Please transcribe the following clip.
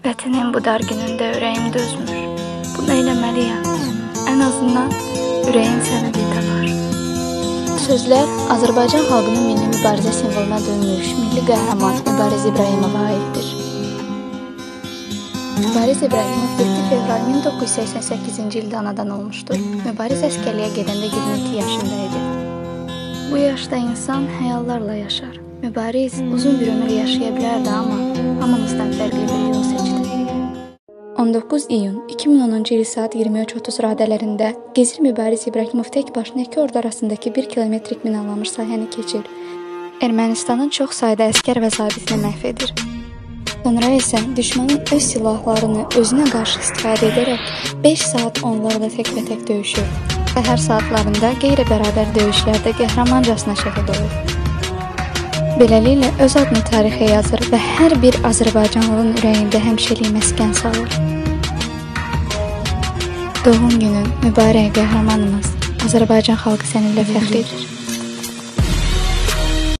Vətənin bu dar günündə ürəyim dözmür. Bunu eləməliyəm. Ən azından ürəyim səni bir tapar. Sözlər Azərbaycan xalqının milli mübarizə simvoluna dönmüş milli qəhrəman Mübariz İbrahimova aiddir. Mübariz İbrahimov 7 fevral 1988-ci ildə anadan olmuşdur. Mübariz əskərliyə gedəndə 22 yaşında idi. Bu yaşda insan xəyallarla yaşar. Mübariz uzun bir ömür yaşaya bilərdi, amma hamımızdan fərqli bir yol seçdi. 19 iyun 2010-cu il saat 23:30 radələrində Gizir Mübariz İbrahimov tək başına iki ordu arasındakı 1 kilometrik minalanmış sahəni keçir. Ermənistanın çox sayda əskər və zabitini məhv edir. Sonra isə düşmanın öz silahlarını özünə qarşı istifadə edərək 5 saat onlarla təkbətək döyüşür. Səhər saatlarında qeyri-bərabər döyüşlərdə qəhrəmancasına şəhid olur. Beləliklə öz adını tarixə yazır və hər bir Azərbaycanlının ürəyində həmişəlik məskən salır. Doğum günün mübarək qəhrəmanımız, Azərbaycan xalqı səninlə fəxr edir.